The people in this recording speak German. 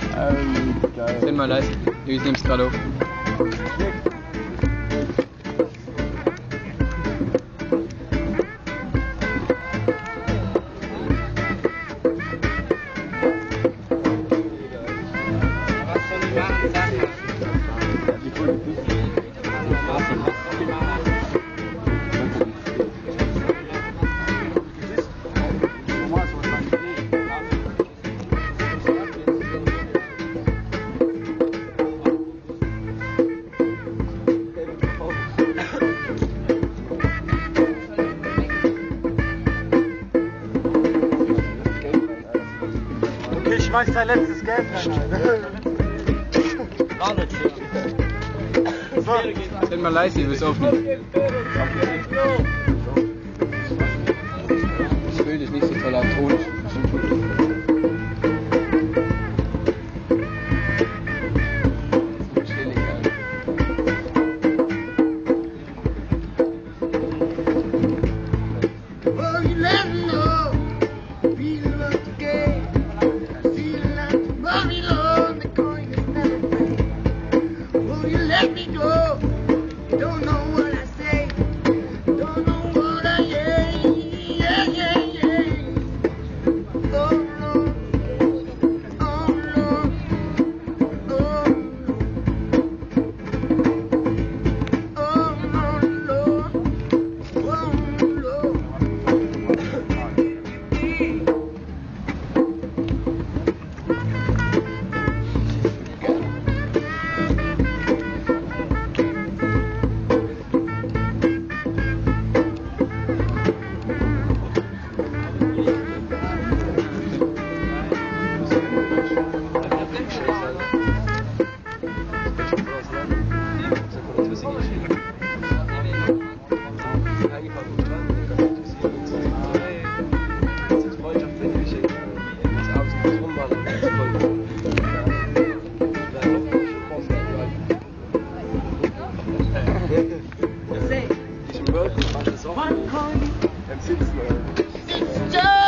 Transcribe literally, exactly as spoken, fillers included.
Ähm, geil. Sind mal leise. Ich nehm's gerade auf. Ich schmeiß dein letztes Geld rein. So. Sind mal leise, du wirst aufnehmen. Das Bild ist nicht so toll am Ton. One coin. Im Sitzen. It's just